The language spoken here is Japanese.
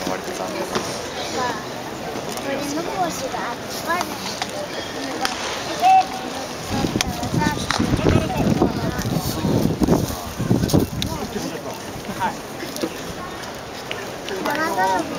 割と残念なの。 これの帽子があったね。はい。